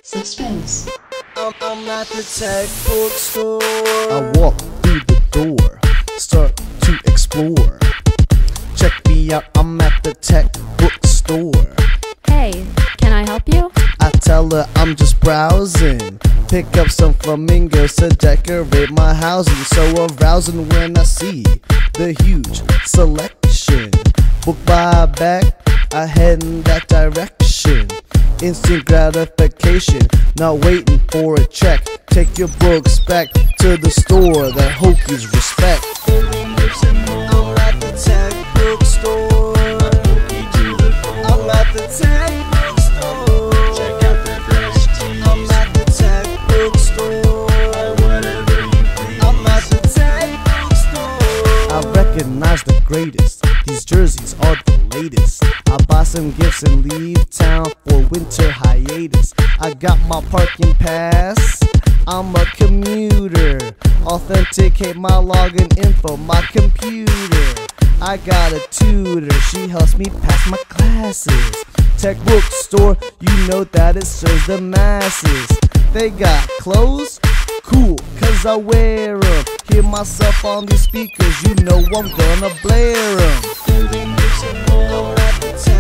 Suspense. I'm at the tech bookstore. I walk through the door, start to explore. Check me out, I'm at the tech bookstore. Hey, can I help you? I tell her I'm just browsing, pick up some flamingos to decorate my housing. So arousing when I see the huge selection. Book buy back, I head in that direction. Instant gratification, not waiting for a check. Take your books back to the store that Hokies respect. I'm at the tech bookstore. I'm at the tech bookstore. Check out the fresh tees. I'm at the tech bookstore. Whatever you please. I'm at the tech bookstore. I recognize the greatest, these jerseys are the latest. I buy some gifts and leave town for winter hiatus. I got my parking pass, I'm a commuter. Authenticate my login info, my computer. I got a tutor, she helps me pass my classes. Tech bookstore, you know that it serves the masses. They got clothes? Cool, cause I wear 'em. Hear myself on these speakers, you know I'm gonna blare 'em. I'm at the tech